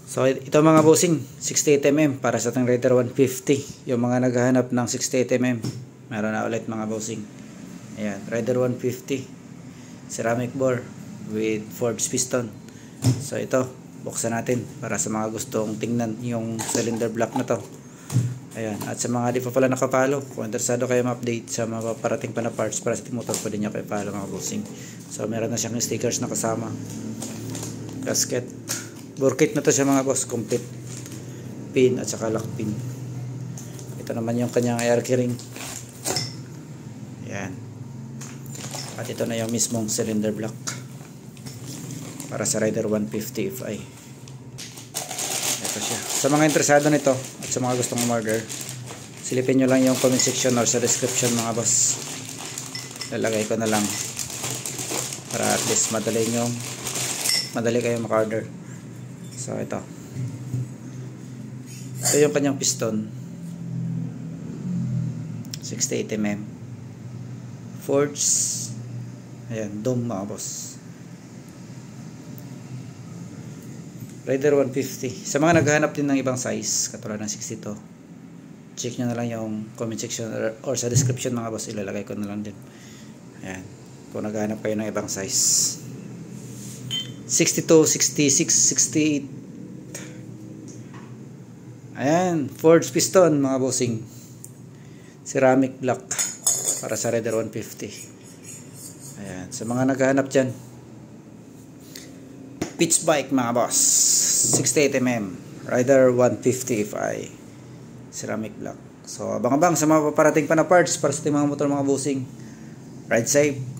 So ito mga bossing, 68mm para sa ating Raider 150. Yung mga naghahanap ng 68mm, meron na ulit mga bossing. Ayan, Raider 150 ceramic bore with forged piston. So ito, buksan natin para sa mga gustong tingnan yung cylinder block na to. Ayan, at sa mga di pa pala nakapalo, kung interesado kayo ma-update sa mga parating pa na parts para sa ating motor, pwede nyo kayo follow mga bossing. So meron na siyang stickers na kasama, gasket, bore kit na to siya mga boss, complete pin at saka lock pin. Ito naman yung kanyang air keyring. Ayan, at ito na yung mismong cylinder block para sa Raider 150 Fi. Ito siya. Sa mga interesado nito at sa mga gustong order, silipin nyo lang yung comment section or sa description mga boss. Lalagay ko na lang para at least madali kayo maka-order. So ito yung kanyang piston, 68mm forged. Ayan, dome mga boss, Raider 150. Sa mga naghahanap din ng ibang size katulad ng 62, check nyo na lang yung comment section or sa description mga boss, ilalagay ko na lang din. Ayan, kung naghahanap kayo ng ibang size 62, 66, 68. Ayan, forged piston mga bossing, ceramic block para sa Raider 150. Ayan, sa mga naghahanap dyan, pitch bike mga boss, 68mm Raider 150 Fi ceramic block. So abang-abang sa mga paparating pa na parts para sa ating mga motor mga bossing. Ride safe.